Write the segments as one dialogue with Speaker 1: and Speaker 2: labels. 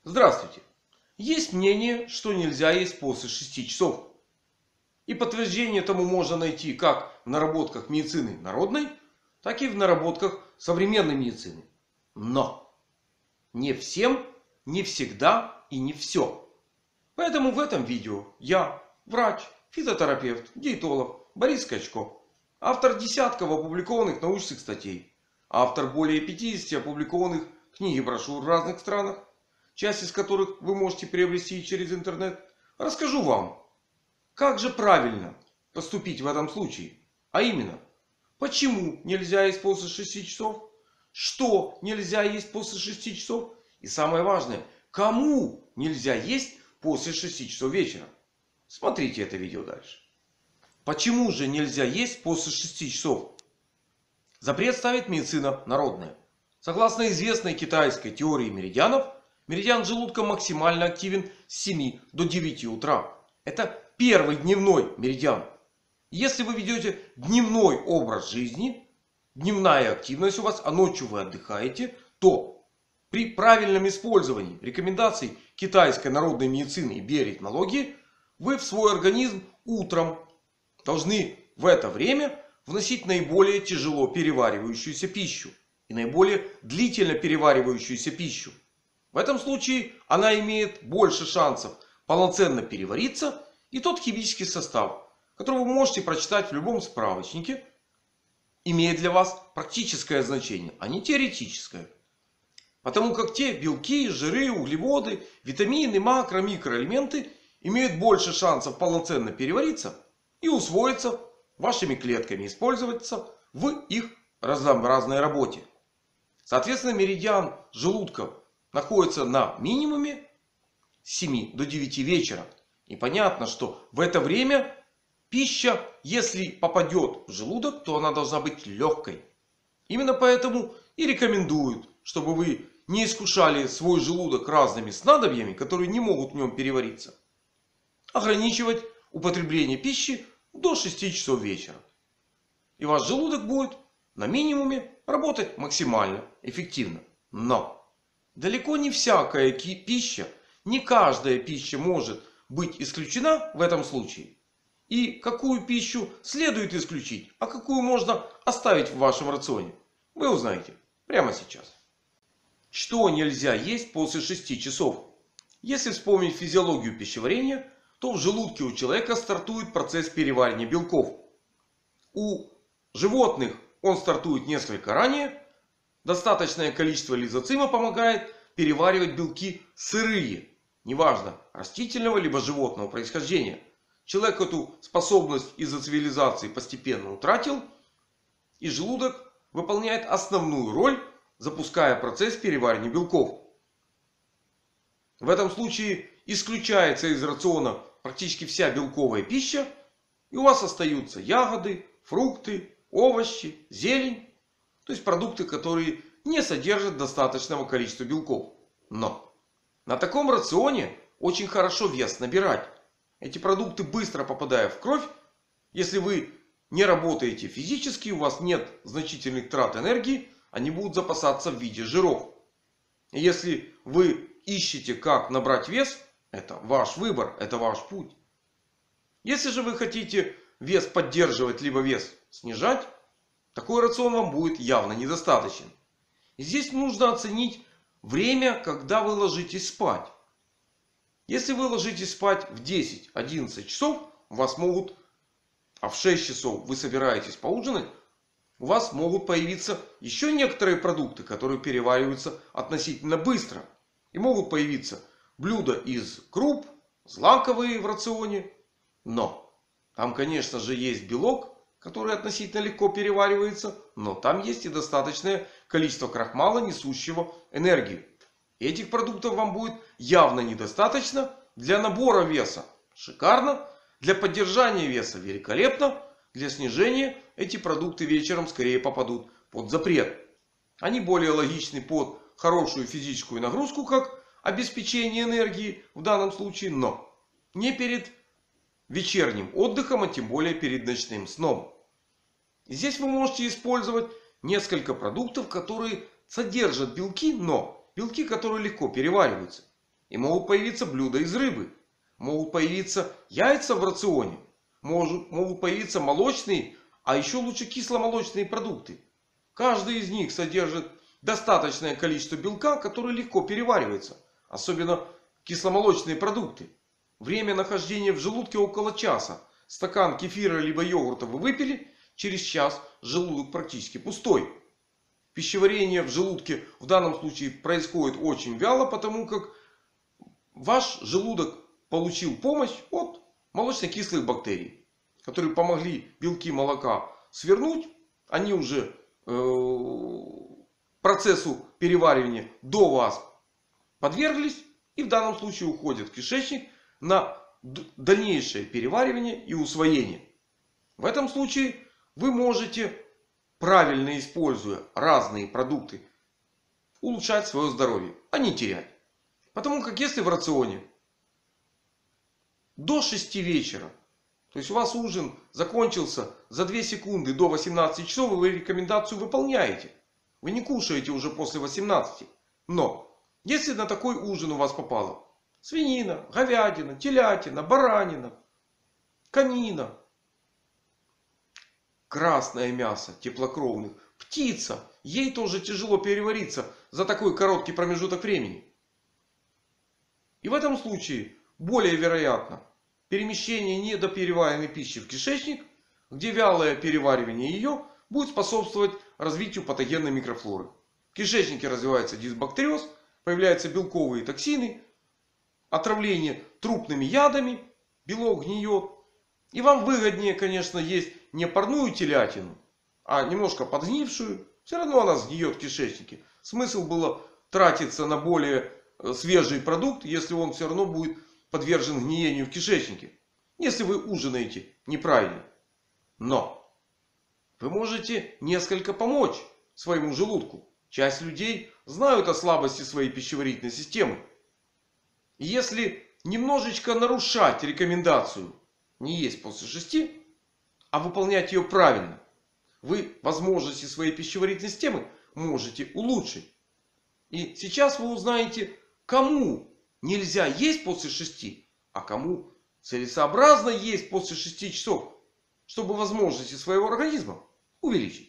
Speaker 1: Здравствуйте! Есть мнение, что нельзя есть после 6 часов. И подтверждение тому можно найти как в наработках медицины народной, так и в наработках современной медицины. Но не всем, не всегда и не все. Поэтому в этом видео я, врач, физиотерапевт, диетолог Борис Скачко, автор десятков опубликованных научных статей, автор более 50 опубликованных книг и брошюр в разных странах, часть из которых вы можете приобрести через интернет, расскажу вам, как же правильно поступить в этом случае. А именно, почему нельзя есть после 6 часов, что нельзя есть после 6 часов и самое важное, кому нельзя есть после 6 часов вечера. Смотрите это видео дальше. Почему же нельзя есть после 6 часов? Запрет ставит медицина народная. Согласно известной китайской теории меридианов, меридиан желудка максимально активен с 7 до 9 утра. Это первый дневной меридиан. Если вы ведете дневной образ жизни, дневная активность у вас, а ночью вы отдыхаете, то при правильном использовании рекомендаций китайской народной медицины и биоритмологии вы в свой организм утром должны в это время вносить наиболее тяжело переваривающуюся пищу и наиболее длительно переваривающуюся пищу. В этом случае она имеет больше шансов полноценно перевариться. И тот химический состав, который вы можете прочитать в любом справочнике, имеет для вас практическое значение, а не теоретическое. Потому как те белки, жиры, углеводы, витамины, макро, микроэлементы имеют больше шансов полноценно перевариться и усвоиться вашими клетками, использоваться в их разнообразной работе. Соответственно, меридиан желудка находится на минимуме с 7 до 9 вечера. И понятно, что в это время пища, если попадет в желудок, то она должна быть легкой. Именно поэтому и рекомендуют, чтобы вы не искушали свой желудок разными снадобьями, которые не могут в нем перевариться. Ограничивать употребление пищи до 6 часов вечера. И ваш желудок будет на минимуме работать максимально эффективно. Но далеко не всякая пища, не каждая пища может быть исключена в этом случае. И какую пищу следует исключить, а какую можно оставить в вашем рационе, вы узнаете прямо сейчас. Что нельзя есть после 6 часов? Если вспомнить физиологию пищеварения, то в желудке у человека стартует процесс переваривания белков. У животных он стартует несколько ранее. Достаточное количество лизоцима помогает переваривать белки сырые. Неважно, растительного либо животного происхождения. Человек эту способность из-за цивилизации постепенно утратил. И желудок выполняет основную роль, запуская процесс переваривания белков. В этом случае исключается из рациона практически вся белковая пища. И у вас остаются ягоды, фрукты, овощи, зелень. То есть продукты, которые не содержат достаточного количества белков. Но на таком рационе очень хорошо вес набирать. Эти продукты быстро попадая в кровь. Если вы не работаете физически, у вас нет значительных трат энергии, они будут запасаться в виде жиров. И если вы ищете, как набрать вес, это ваш выбор, это ваш путь. Если же вы хотите вес поддерживать, либо вес снижать, такой рацион вам будет явно недостаточен. И здесь нужно оценить время, когда вы ложитесь спать. Если вы ложитесь спать в 10-11 часов, у вас могут, а в 6 часов вы собираетесь поужинать, у вас могут появиться еще некоторые продукты, которые перевариваются относительно быстро. И могут появиться блюда из круп, злаковые в рационе. Но там, конечно же, есть белок, который относительно легко переваривается. Но там есть и достаточное количество крахмала, несущего энергию. Этих продуктов вам будет явно недостаточно. Для набора веса шикарно. Для поддержания веса великолепно. Для снижения эти продукты вечером скорее попадут под запрет. Они более логичны под хорошую физическую нагрузку, как обеспечение энергии в данном случае. Но не перед вечерним отдыхом, а тем более перед ночным сном. И здесь вы можете использовать несколько продуктов, которые содержат белки, но белки, которые легко перевариваются. И могут появиться блюда из рыбы. Могут появиться яйца в рационе. Могут появиться молочные, а еще лучше кисломолочные продукты. Каждый из них содержит достаточное количество белка, который легко переваривается. Особенно кисломолочные продукты. Время нахождения в желудке около часа. Стакан кефира либо йогурта вы выпили, через час желудок практически пустой. Пищеварение в желудке в данном случае происходит очень вяло, потому как ваш желудок получил помощь от молочно-кислых бактерий, которые помогли белки молока свернуть. Они уже процессу переваривания до вас подверглись. И в данном случае уходят в кишечник на дальнейшее переваривание и усвоение. В этом случае вы можете, правильно используя разные продукты, улучшать свое здоровье, а не терять. Потому как если в рационе до 6 вечера, то есть у вас ужин закончился за 2 секунды до 18 часов, вы рекомендацию выполняете. Вы не кушаете уже после 18. Но если на такой ужин у вас попало свинина, говядина, телятина, баранина, конина, красное мясо теплокровных, птица, ей тоже тяжело перевариться за такой короткий промежуток времени. И в этом случае более вероятно перемещение недопереваренной пищи в кишечник, где вялое переваривание ее будет способствовать развитию патогенной микрофлоры. В кишечнике развивается дисбактериоз, появляются белковые токсины, отравление трупными ядами, белок гниет. И вам выгоднее, конечно, есть не парную телятину, а немножко подгнившую. Все равно она сгниет в кишечнике. Смысл было тратиться на более свежий продукт, если он все равно будет подвержен гниению в кишечнике. Если вы ужинаете неправильно. Но вы можете несколько помочь своему желудку. Часть людей знают о слабости своей пищеварительной системы. И если немножечко нарушать рекомендацию не есть после 6, а выполнять ее правильно, вы возможности своей пищеварительной системы можете улучшить. И сейчас вы узнаете, кому нельзя есть после 6, а кому целесообразно есть после 6 часов, чтобы возможности своего организма увеличить.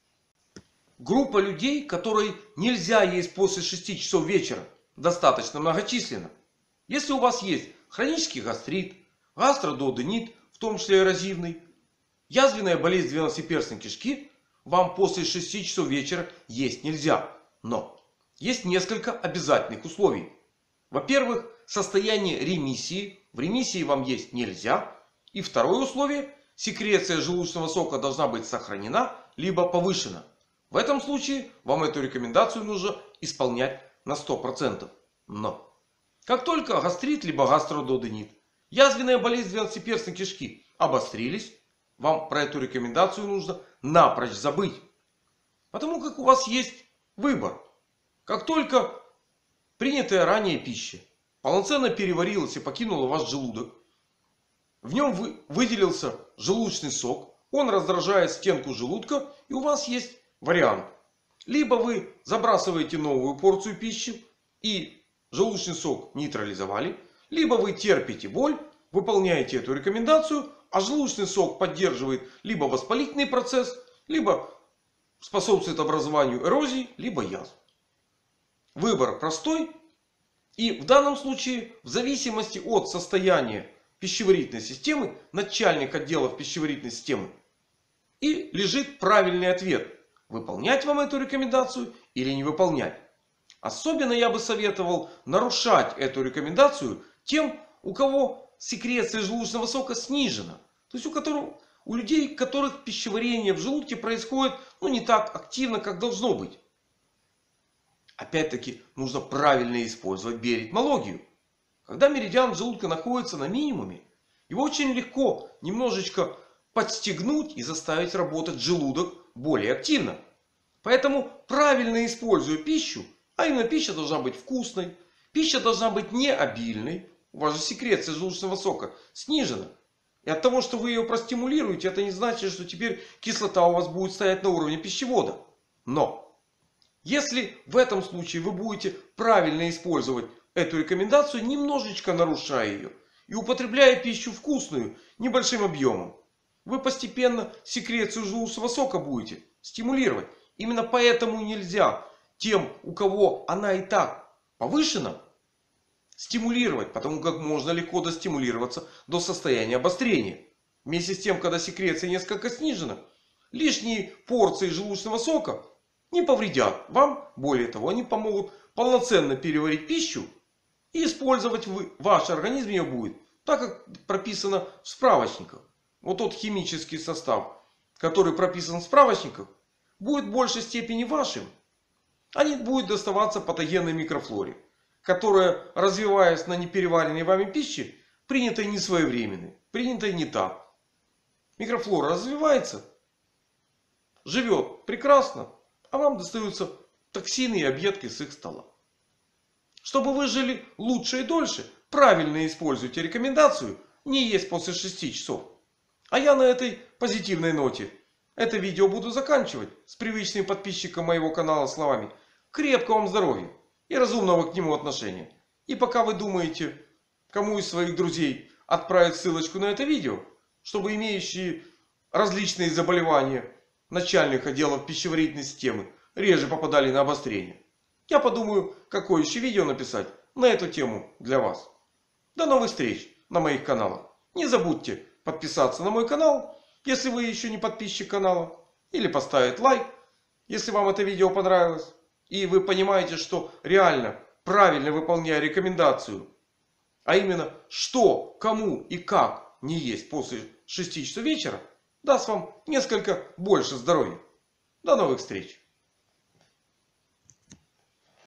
Speaker 1: Группа людей, которой нельзя есть после 6 часов вечера, достаточно многочисленна. Если у вас есть хронический гастрит, гастродуоденит, в том числе эрозивный, язвенная болезнь двенадцатиперстной кишки, вам после 6 часов вечера есть нельзя. Но есть несколько обязательных условий. Во-первых, состояние ремиссии. В ремиссии вам есть нельзя. И второе условие. Секреция желудочного сока должна быть сохранена, либо повышена. В этом случае вам эту рекомендацию нужно исполнять на 100%. Но как только гастрит, либо гастродуоденит, язвенная болезнь двенадцатиперстной кишки обострились, вам про эту рекомендацию нужно напрочь забыть. Потому как у вас есть выбор. Как только принятая ранее пища полноценно переварилась и покинула ваш желудок, в нем выделился желудочный сок, он раздражает стенку желудка, и у вас есть вариант. Либо вы забрасываете новую порцию пищи и желудочный сок нейтрализовали, либо вы терпите боль, выполняете эту рекомендацию, а желудочный сок поддерживает либо воспалительный процесс, либо способствует образованию эрозии, либо язв. Выбор простой. И в данном случае, в зависимости от состояния пищеварительной системы, начальник отделов пищеварительной системы, и лежит правильный ответ. Выполнять вам эту рекомендацию или не выполнять. Особенно я бы советовал нарушать эту рекомендацию тем, у кого секреция желудочного сока снижена. То есть у людей, у которых пищеварение в желудке происходит не так активно, как должно быть. Опять-таки нужно правильно использовать биоритмологию. Когда меридиан желудка находится на минимуме, его очень легко немножечко подстегнуть и заставить работать желудок более активно. Поэтому правильно используя пищу, а именно пища должна быть вкусной, пища должна быть не обильной. У вас же секреция желудочного сока снижена. И от того, что вы ее простимулируете, это не значит, что теперь кислота у вас будет стоять на уровне пищевода. Но если в этом случае вы будете правильно использовать эту рекомендацию, немножечко нарушая ее. И употребляя пищу вкусную, небольшим объемом. Вы постепенно секрецию желудочного сока будете стимулировать. Именно поэтому нельзя тем, у кого она и так повышена, стимулировать. Потому как можно легко достимулироваться до состояния обострения. Вместе с тем, когда секреция несколько снижена, лишние порции желудочного сока не повредят вам. Более того, они помогут полноценно переварить пищу. И использовать ваш организм ее будет так, как прописано в справочниках. Вот тот химический состав, который прописан в справочниках, будет в большей степени вашим. А не будет доставаться патогенной микрофлоре, которая, развиваясь на непереваренной вами пище, принятой не своевременной, принятой не так. Микрофлора развивается, живет прекрасно, а вам достаются токсины и объедки с их стола. Чтобы вы жили лучше и дольше, правильно используйте рекомендацию не есть после 6 часов. А я на этой позитивной ноте это видео буду заканчивать с привычным подписчикам моего канала словами: крепкого вам здоровья и разумного к нему отношения. И пока вы думаете, кому из своих друзей отправить ссылочку на это видео, чтобы имеющие различные заболевания начальных отделов пищеварительной системы реже попадали на обострение, я подумаю, какое еще видео написать на эту тему для вас. До новых встреч на моих каналах. Не забудьте подписаться на мой канал, если вы еще не подписчик канала. Или поставить лайк, если вам это видео понравилось. И вы понимаете, что реально, правильно выполняя рекомендацию, а именно, что, кому и как не есть после 6 часов вечера, даст вам несколько больше здоровья. До новых встреч.